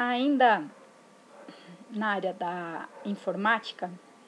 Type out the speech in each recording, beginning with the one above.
Ainda na área da informática,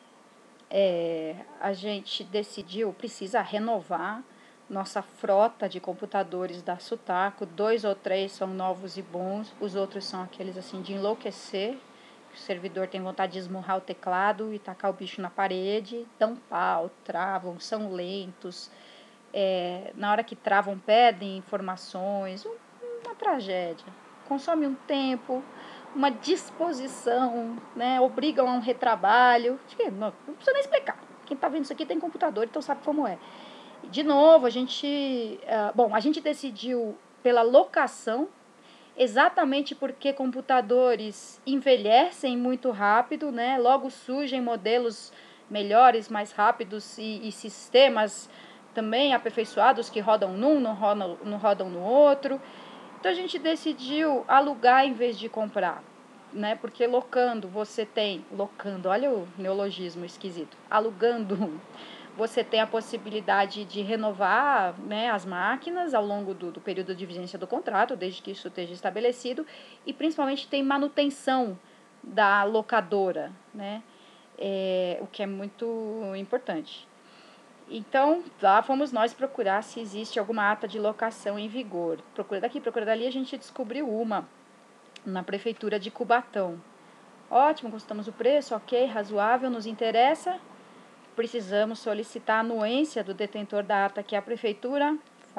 a gente precisa renovar nossa frota de computadores da Sutaco. 2 ou 3 são novos e bons, os outros são aqueles assim de enlouquecer. O servidor tem vontade de esmurrar o teclado e tacar o bicho na parede, dão pau, travam, são lentos. Na hora que travam, pedem informações, uma tragédia. Consome um tempo, uma disposição, né? Obrigam a um retrabalho. Não precisa nem explicar. Quem está vendo isso aqui tem computador, então sabe como é. De novo, a gente decidiu pela locação, exatamente porque computadores envelhecem muito rápido, né? Logo surgem modelos melhores, mais rápidos e sistemas também aperfeiçoados que rodam num, não rodam no outro. Então a gente decidiu alugar em vez de comprar, né? Porque locando, olha o neologismo esquisito, alugando, você tem a possibilidade de renovar, né, as máquinas ao longo do período de vigência do contrato, desde que isso esteja estabelecido, e principalmente tem manutenção da locadora, né? O que é muito importante. Então, lá fomos nós procurar se existe alguma ata de locação em vigor. Procura daqui, procura dali, a gente descobriu uma na prefeitura de Cubatão. Ótimo, gostamos do preço, ok, razoável, nos interessa. Precisamos solicitar a anuência do detentor da ata, que é a prefeitura.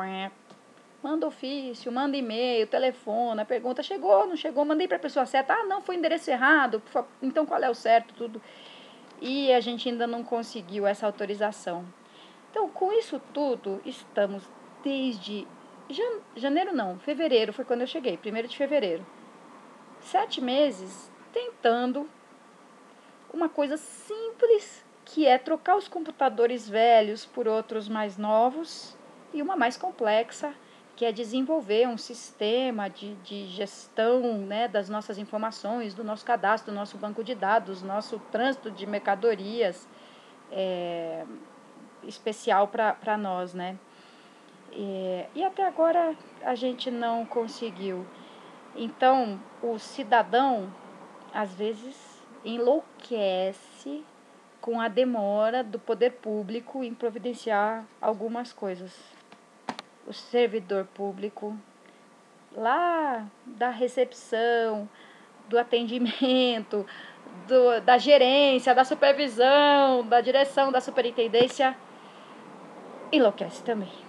Manda ofício, manda e-mail, telefona, pergunta, chegou, não chegou, mandei para a pessoa certa. Ah, não, foi endereço errado, então qual é o certo, tudo. E a gente ainda não conseguiu essa autorização. Então, com isso tudo, estamos desde janeiro não, fevereiro foi quando eu cheguei, 1º de fevereiro. 7 meses tentando uma coisa simples, que é trocar os computadores velhos por outros mais novos, e uma mais complexa, que é desenvolver um sistema de gestão, né, das nossas informações, do nosso cadastro, do nosso banco de dados, nosso trânsito de mercadorias, especial para nós, né? E até agora a gente não conseguiu. Então, o cidadão, às vezes, enlouquece com a demora do poder público em providenciar algumas coisas. O servidor público, lá da recepção, do atendimento, da gerência, da supervisão, da direção, da superintendência, enlouquece também.